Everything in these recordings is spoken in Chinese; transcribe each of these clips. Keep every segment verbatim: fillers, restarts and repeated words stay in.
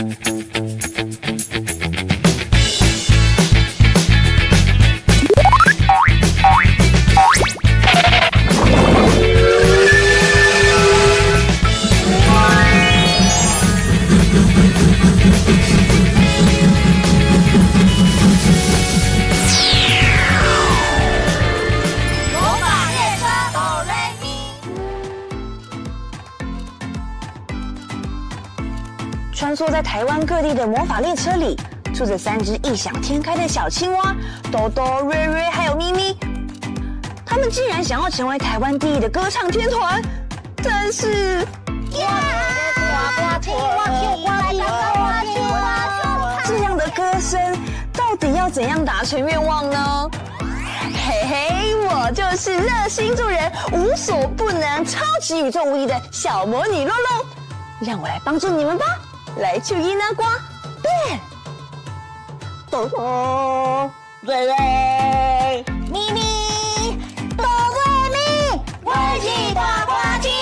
穿梭在台湾各地的魔法列车里，住着三只异想天开的小青蛙，多多、瑞瑞还有咪咪。他们竟然想要成为台湾第一的歌唱天团，但是， 耶！哇！青蛙，青蛙，青蛙，青蛙， 这样的歌声到底要怎样达成愿望呢？嘿嘿，我就是热心助人、无所不能、超级宇宙无敌的小魔女洛洛，让我来帮助你们吧！来去伊那瓜变， 哆哆瑞瑞咪咪哆瑞咪，我是大花鸡。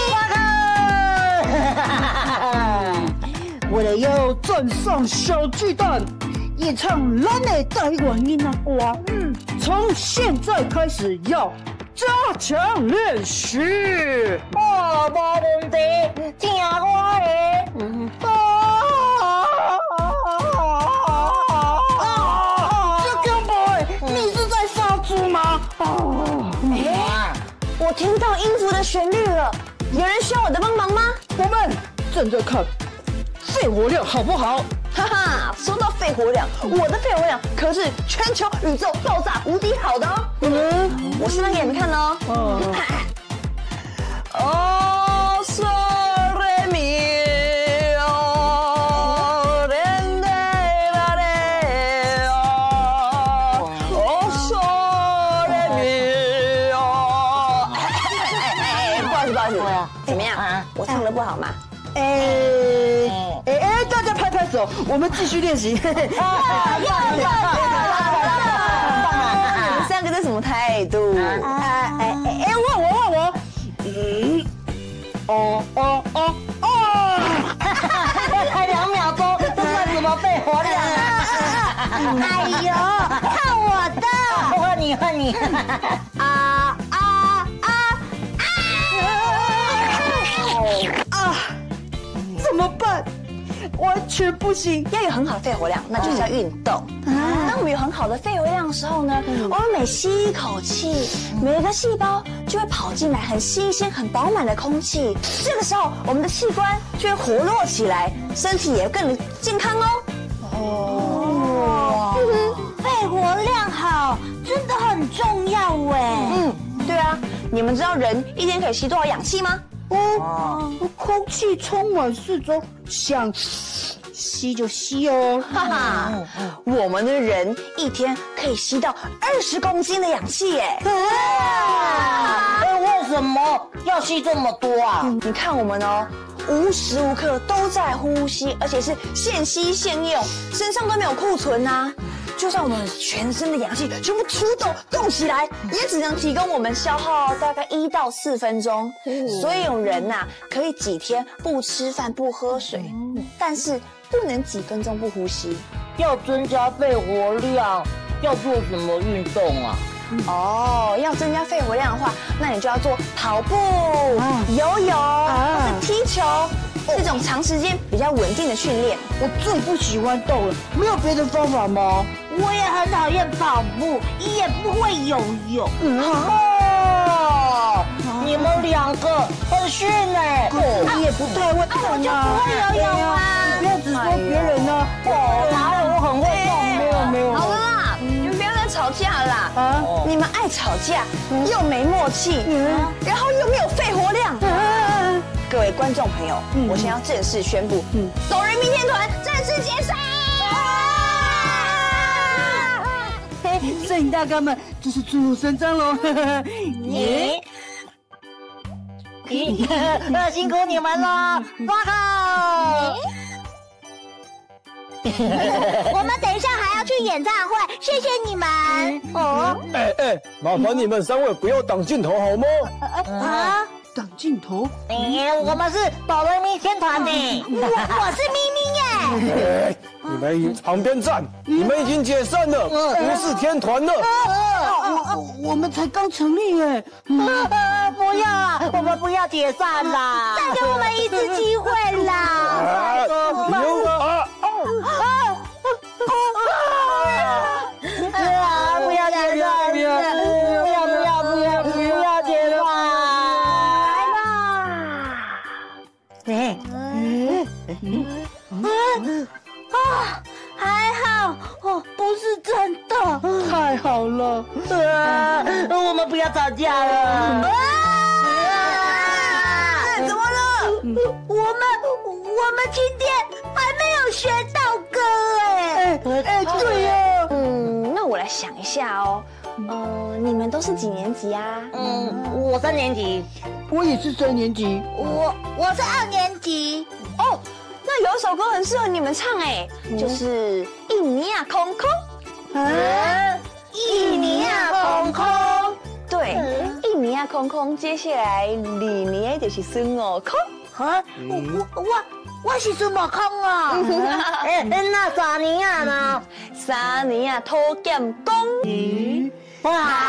为了要站上小巨蛋，演唱咱的台湾伊那瓜，嗯，从现在开始要加强练习。 哦，无问题，听我的。嗯。 我听到音符的旋律了，有人需要我的帮忙吗？ 我们正在看肺活量好不好？ 哈哈，说到肺活量，我的肺活量可是全球宇宙爆炸无敌好的哦。嗯，我示范给你们看哦。哦。哦，嗦来咪哦，连带啦嘞哦，哦嗦来咪哦。不好意思，不好意思，怎么样？我唱的不好吗？ 哎哎哎，大家拍拍手，我们继续练习。 啊！你们三个这什么态度？ 哎哎哎，问我问我。嗯。哦哦哦哦！ 才两秒钟，这算什么肺活量啊？哎呦，看我的！换你换你。啊啊啊啊！啊！怎么办？完全不行。 要有很好的肺活量，那就是要运动。当我们有很好的肺活量的时候呢，我们每吸一口气，每一个细胞就会跑进来很新鲜、很饱满的空气。这个时候，我们的器官就会活络起来，身体也更健康哦。 哦，肺活量好，真的很重要哎。 嗯，对啊。你们知道人一天可以吸多少氧气吗？ 哦，空气充满四周，想吸就吸哦。 哈哈，我们的人一天可以吸到二十公斤的氧气耶！ 啊，为什么要吸这么多啊？ 嗯、你看我们哦，无时无刻都在呼吸，而且是现吸现用，身上都没有库存呐、啊。就算我们全身的氧气全部出动动起来，也只能提供我们消耗大概一到四分钟。所以有人呐、啊，可以几天不吃饭不喝水，但是不能几分钟不呼吸。 要增加肺活量，要做什么运动啊？ 哦，要增加肺活量的话，那你就要做跑步、游泳或者踢球。这种长时间比较稳定的训练。 我最不喜欢动了，没有别的方法吗？ 我也很讨厌跑步，也不会游泳。 嗯、 哦，你们两个很逊哎！ 我也不太会动啊， 我就不会游泳啊！ 不要只说别人啊！ 我哪有我很会动？ 没有没有。 好了啦，你们不要再吵架了啦！啊，你们爱吵架，又没默契，然后又没有肺活量。各位观众朋友，嗯、我现在要正式宣布，嗯，哆瑞咪天团正式解散！ 摄影大哥们，这是出入神章喽！ 你，你，辛苦你们了，哇靠！我们等一下还要去演唱会，谢谢你们。 哦，哎哎，麻烦你们三位不要挡镜头好吗？ 啊？ 挡镜头？ 哎，我们是哆瑞咪天团的，我我是咪咪耶。 哎，你们旁边站，你们已经解散了，不是天团了。 我我们才刚成立耶！ 不要啊，我们不要解散啦， 再给我们一次机会啦！ 啊！有啊！ 啊！不要解散！不要不要不要不要不要解散！来吧！哎啊，还好哦，不是真的。 太好了！ 啊！我们不要吵架了。 怎么了？我们我们今天还没有学到歌哎。 哎，对呀。 嗯，那我来想一下哦。呃，你们都是几年级啊？ 嗯，我三年级， 我也是三年级。 我我是二年级。 哦，那有一首歌很适合你们唱哎，就是《印尼亚空空》。 啊，印尼亚空空。 对，印尼亚空空，接下来里年就是孙悟空。 啊，我我我是孙悟空啊！哎，那三年啊呢？ 三年啊，偷剑功。 咦？ 哇！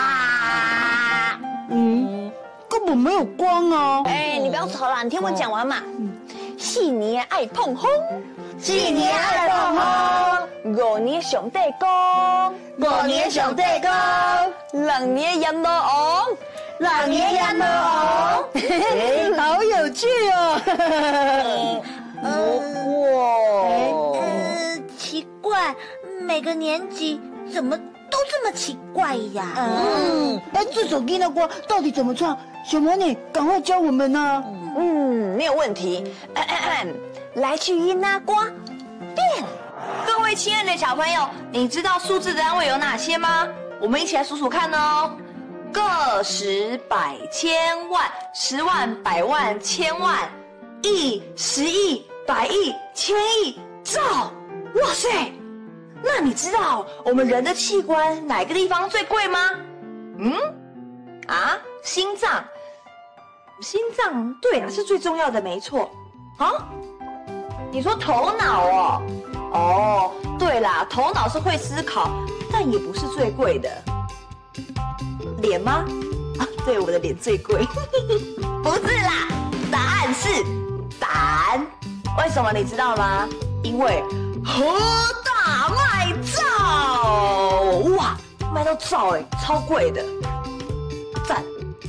嗯，根本没有光啊！ 哎，你不要吵啦，你听我讲完嘛。四年爱碰风， 四年爱碰风， 五年上帝公， 五年上帝公， 六年阎罗王， 六年阎罗王。 好有趣哦！ 不过，呃，奇怪，每个年级怎么都这么奇怪呀？ 嗯，哎，这首《囡仔歌》到底怎么唱？小魔女，赶快教我们呐！ 嗯，没有问题。来去音啊瓜变。各位亲爱的小朋友，你知道数字的单位有哪些吗？我们一起来数数看哦。个、十、百、千、万，十万、百万、千万，亿、十亿、百亿、千亿、兆。哇塞！那你知道我们人的器官哪个地方最贵吗？嗯？啊？心脏。心脏，对了，是最重要的，没错。啊？你说头脑哦？哦，对啦，头脑是会思考，但也不是最贵的。脸吗？啊，对，我的脸最贵。不是啦，答案是胆。为什么你知道吗？因为和大卖照，哇，卖到照哎，超贵的，赞。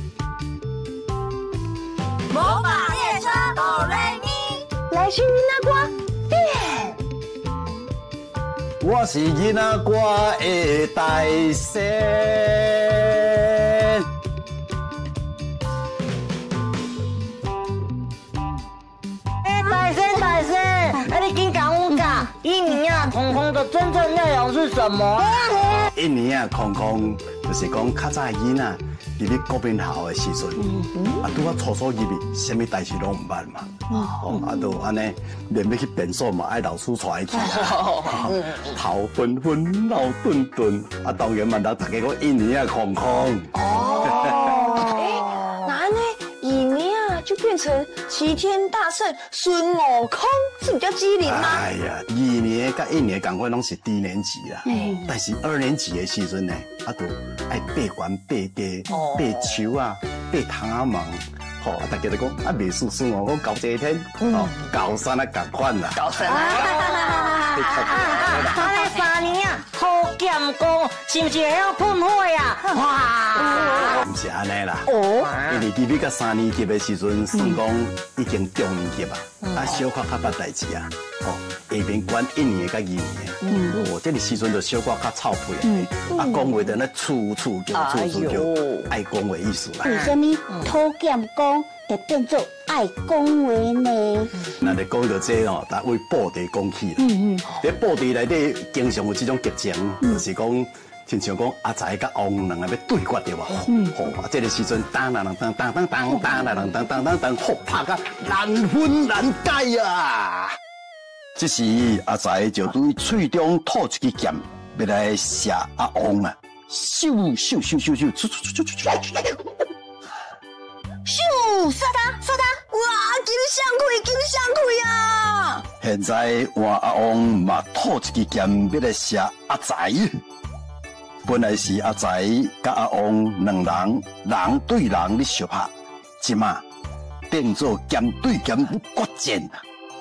魔法列车哆来咪，来去那瓜变。 我是囡仔歌的大仙。 哎，大仙大仙，哎，你紧讲我讲，印尼亚空空的真正内容是什么？ 印尼啊，空空就是讲较早的囡仔入去国民校的时阵，啊，拄啊初初入去，什么代志拢唔捌嘛，哦，啊，都安尼连要去便所嘛，爱老师带去啊，头昏昏，脑顿顿，啊，当然嘛，咱大家讲印尼啊，空空。 哦，哎，那呢，印尼啊就变成齐天大圣孙悟空，是比较机灵吗？ 哎呀，二年甲一年同款拢是低年级啦，但是二年级的时阵呢，啊，都爱爬悬、爬低、爬树啊、爬窗仔门，吼，啊，大家都讲啊，袂输孙悟空高遮天，哦，高山啊，共款啦。高山啊！ 他那三年啊，偷剑功是不是会晓喷火呀？哇！ 唔是安尼啦，哦，因为入去到三年级的时阵，算讲已经中年级啊，啊，小可较捌代志啊，哦，下面管一年甲二年，哦，这个时阵就小可较臭屁啊，啊，讲话就咧处处叫，处处叫，爱讲话意思啦。 为什么偷剑功会变做爱讲话呢？ 那你讲到这哦，但为布袋讲起啦，嗯嗯，在布袋内底经常有这种剧情，就是讲。亲像讲阿财甲王两个要对决对吧？吼，啊，这个时阵当当当当当当当当当当当当当，好拍甲难分难解啊！这时阿财就对喙中吐一支剑，要来射阿王啊！咻咻咻咻咻，咻咻咻咻咻！ 咻，射他，射他！哇，金相开，金相开啊！ 现在换阿王嘛吐一支剑要来射阿财。本来是阿财甲阿王两人人对人咧相拍，即马变做剑对剑决战啊！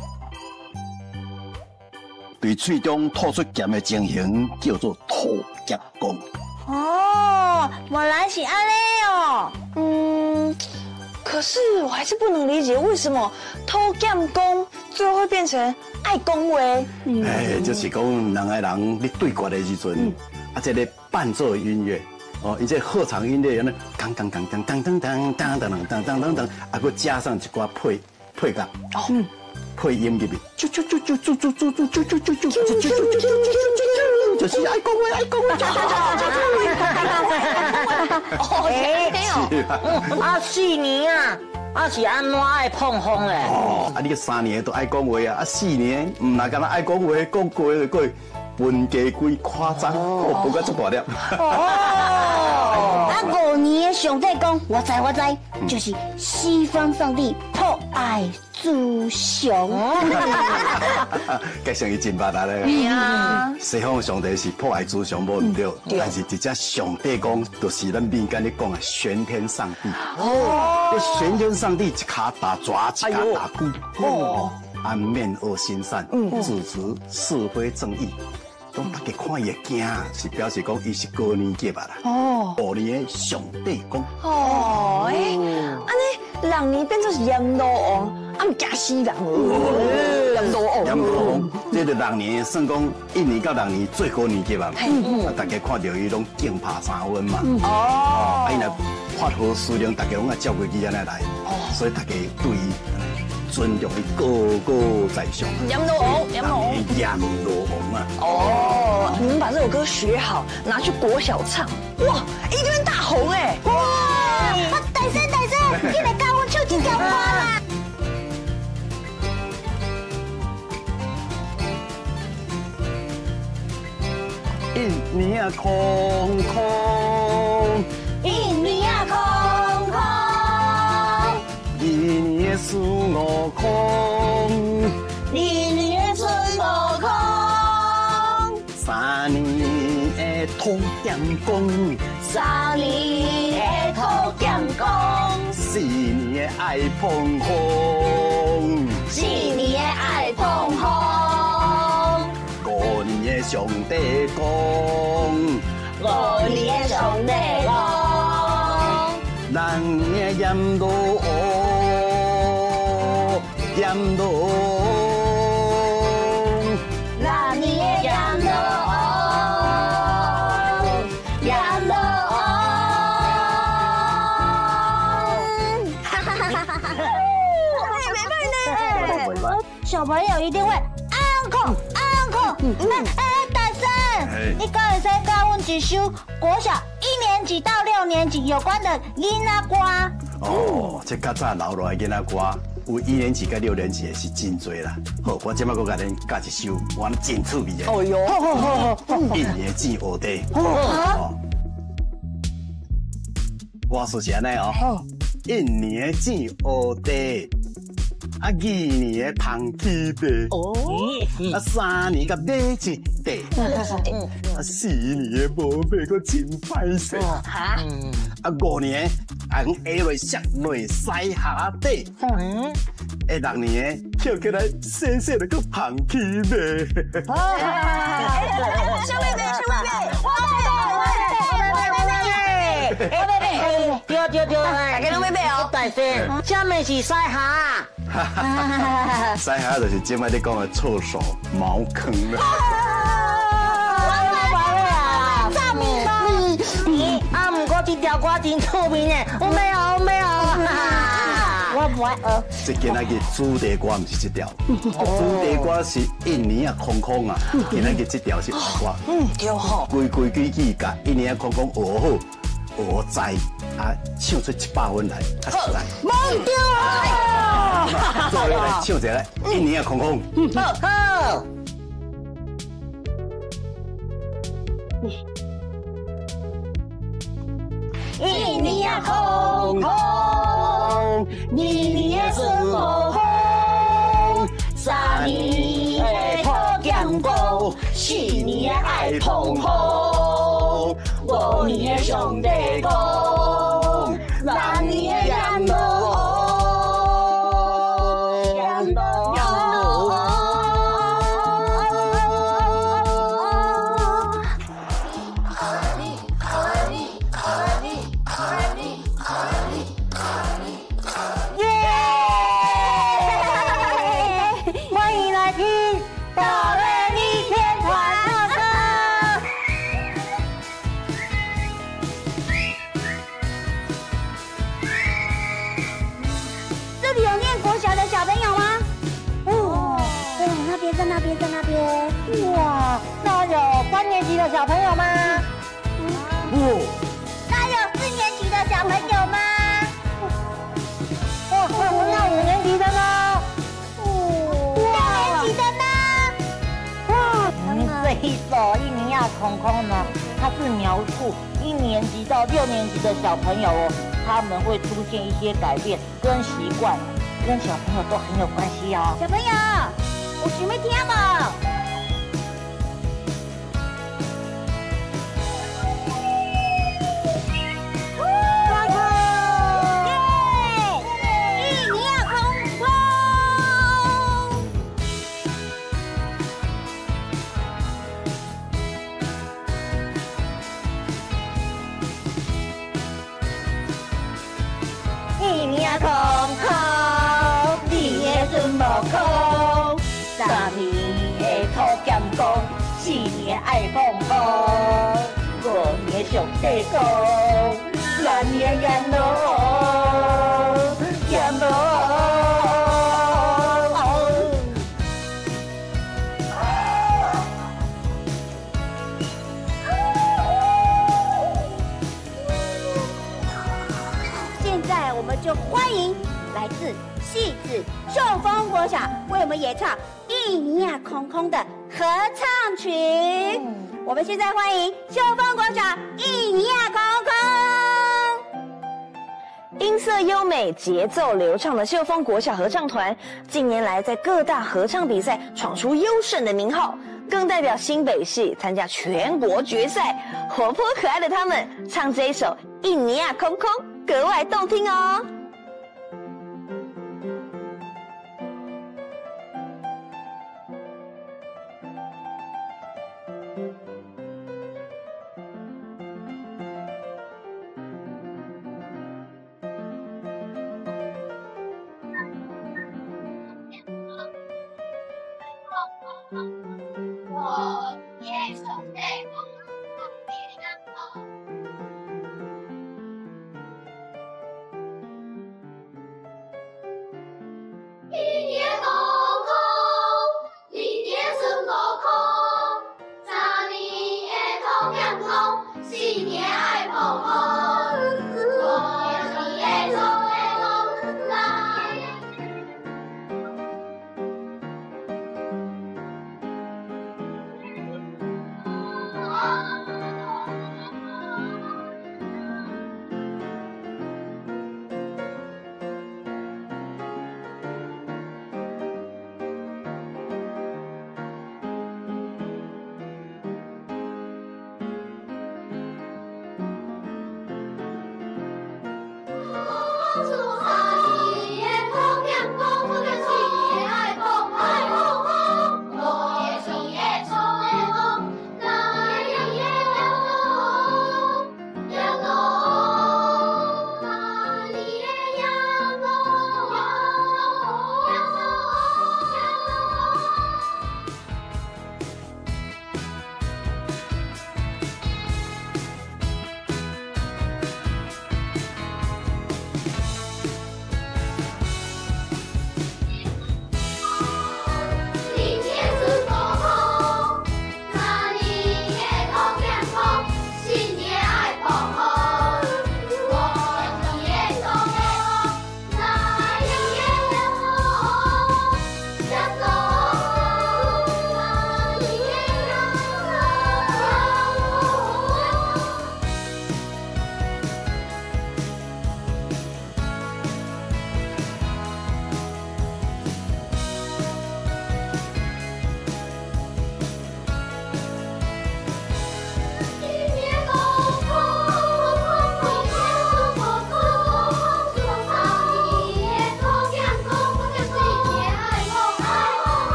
对喙中吐出剑的情形叫做吐剑功。 哦，原来是安尼哦。 嗯，可是我还是不能理解为什么偷剑功最后会变成爱恭维。 嗯、哎，就是讲两个人咧对决的时阵，嗯、啊，这个伴奏音乐。哦，伊这合唱音乐，安尼，当当当当当当当当当当当当当，啊，佮加上一寡配配乐，哦，配音入面，啾啾啾啾啾啾啾啾啾啾啾啾啾啾啾啾，就是爱讲话，爱讲话，啾啾啾啾啾。 哦，哎，啊四年啊，啊是安怎爱碰风嘞？ 哦，啊你个三年都爱讲话啊，啊四年唔那干那爱讲话，讲过就过。分家贵夸张，我不过这大粒。 哦，啊五年的上帝讲，我知我知，就是西方上帝破爱诸雄。 加上伊真捌啊咧。 对啊。 西方上帝是破爱诸雄无唔对，但是直接上帝讲，就是咱民间咧讲的玄天上帝。哦。这玄天上帝一卡打抓，一卡打鼓。哦。安面恶心善，支持是非正义。当大家看伊的镜，是表示讲伊是高年级吧啦。哦，五年的上帝公。 哦，哎，安尼人年变做是阎罗王，啊唔惊死人哦。阎罗王。 阎罗王，这个人年算讲一年到两年最高年级吧。嗯啊，大家看到伊拢敬爬三分嘛。哦。啊，伊若发号施令，大家拢爱照规矩安尼来。哦。所以大家对伊。尊重伊高高在上， 阎罗王，阎罗王， 阎罗王啊！ 哦，你们把这首歌学好，拿去国小唱，哇，一定会大红哎！哇， 啊，大声大声，你来教我唱一条歌啦！ 一年啊空空， 一年啊空空。 一年孙悟空， 一年孙悟空， 三年的偷剑功， 三年的偷剑功， 四年的爱碰风， 四年的爱碰风， 五年的上帝讲， 五年的上帝讲， 六年的阎罗王。阎罗王， 那你也阎罗王，阎罗王，哈哈哈哈哈！ 会没会呢？ 小朋友一定会 uncle uncle， 哎哎，大生，你可会使教阮一首国小一年级到六年级有关的囡仔歌？ 哦，这较早留落来囡仔歌。有一年级跟六年级的是真多啦。好，我今麦我甲恁教一首我真趣味的。 哦哟，好好好好， 一年见学弟。 好。 我说是安尼哦。一年见学弟，啊二年捧起地，哦，啊三年甲买一地，啊四年无买个真歹势。哈。啊五年。红下落摔落西下底，嗯，诶六年跳起来细细的个捧起呗。 小妹妹，小妹妹， 我妹妹，我妹妹，我妹妹，我妹妹，对对对，大家拢妹妹哦，大声，下面是西下， 西下就是今摆你讲的厕所茅坑啦。 啊，不过这条歌真趣味呢，我没有，我没有，我不爱学。 这今仔日主题歌不是这条，主题歌是一年啊空空啊，今仔日这条是好歌。 嗯，对好。 规规矩矩甲一年啊空空学好，学在啊唱出一百分来，较实在。 冇丢啊！ 做来唱一个一年啊空空。 好好。一年啊空空，二年啊孙悟空，三年。 空，新年爱碰碰，五年上帝讲，来年沿路沿路小朋友吗？ 哦， 那有四年级的小朋友吗？哇，那五年级的呢？六年级的呢？哇，这一首一年亚空空呢，它是描述一年级到六年级的小朋友哦，他们会出现一些改变跟习惯，跟小朋友都很有关系哦。小朋友，有想要听无？一年空空，你的孙无空，三年的土咸公，四年爱碰碰，五年上帝讲，六年沿路沿路。我们就欢迎来自戏子秀峰国小为我们演唱《一年呀空空》的合唱曲。嗯、我们现在欢迎秀峰国小《一年呀空空》。 音色优美、节奏流畅的秀峰国小合唱团，近年来在各大合唱比赛闯出优胜的名号，更代表新北市参加全国决赛。活泼可爱的他们唱这一首《一年呀空空》。格外动听哦。我也是内蒙古的人。一年空空，二年孙悟空，三年的土咸公，四年爱碰碰，五年的土咸公来。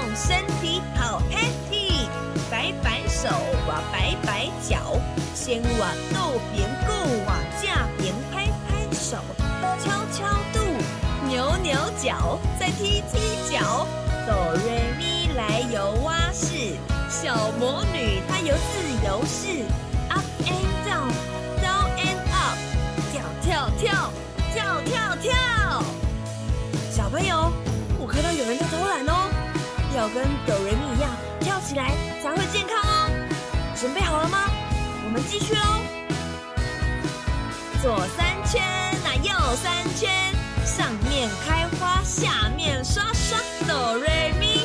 身体好 happy， 摆摆手我摆摆脚，先往右边顾往架边拍拍手，敲敲肚，扭扭脚，再踢踢脚。哆瑞咪来游蛙式，小魔女她游自由式 ，up and down， down and up， 跳跳跳，跳跳跳。小朋友，我看到有人在偷懒哦，要跟哆瑞咪一样跳起来才会健康哦。准备好了吗？我们继续喽。左三圈，那右三圈，上面开花，下面刷刷，哆瑞咪。